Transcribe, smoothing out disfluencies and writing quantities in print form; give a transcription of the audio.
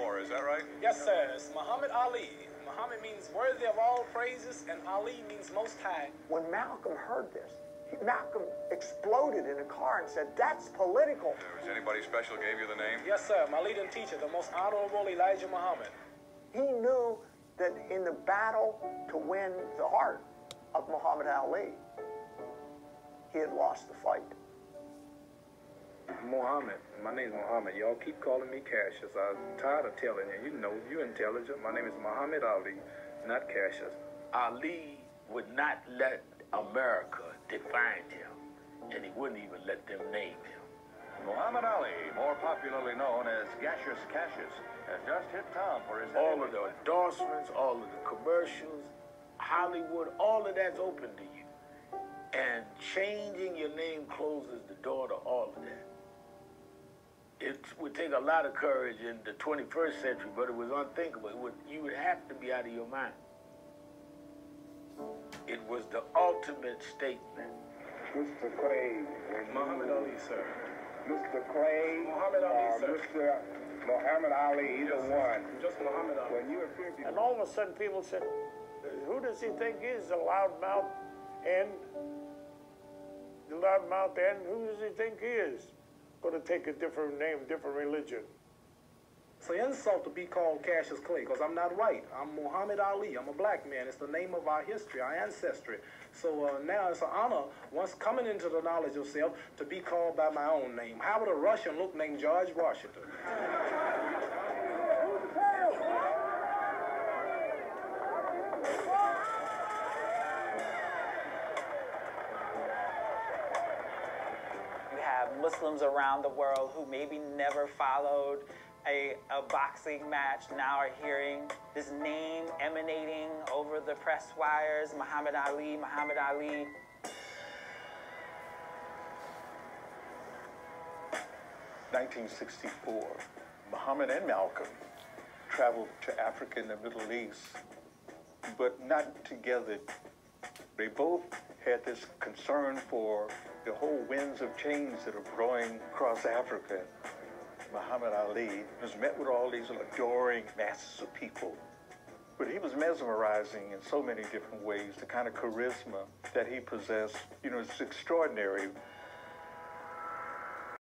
war, is that right? Yes, sir. It's Muhammad Ali. Muhammad means worthy of all praises, and Ali means most high. When Malcolm heard this, Malcolm exploded in a car and said, "That's political." Was anybody special gave you the name? Yes, sir. My leading teacher, the most honorable Elijah Muhammad. He knew that in the battle to win the heart of Muhammad Ali, he had lost the fight. Muhammad. My name is Muhammad. Y'all keep calling me Cassius. I'm tired of telling you. You know, you're intelligent. My name is Muhammad Ali, not Cassius. Ali would not let America define him, and he wouldn't even let them name him. Muhammad Ali, more popularly known as Gaseous Cassius, has just hit town for his... All of the endorsements, all of the commercials, Hollywood, all of that's open to you. And changing your name closes the door to all of that. It would take a lot of courage in the 21st century, but it was unthinkable. You would have to be out of your mind. It was the ultimate statement. Mr. Clay. Muhammad Ali, sir. Mr. Clay. Muhammad Ali, sir. Mr. Muhammad Ali, either one. Just Muhammad Ali. When you appear to... And all of a sudden people said, who does he think is the loudmouth and the loudmouth and who does he think he is? Going to take a different name, different religion. It's an insult to be called Cassius Clay, because I'm not white. I'm Muhammad Ali. I'm a black man. It's the name of our history, our ancestry. So now it's an honor, once coming into the knowledge of self, to be called by my own name. How would a Russian look named George Washington? Muslims around the world who maybe never followed a boxing match now are hearing this name emanating over the press wires, Muhammad Ali, Muhammad Ali. (1964), Muhammad and Malcolm traveled to Africa and the Middle East, but not together. They both had this concern for the whole winds of change that are blowing across Africa. Muhammad Ali was met with all these adoring masses of people. But he was mesmerizing in so many different ways. The kind of charisma that he possessed, it's extraordinary.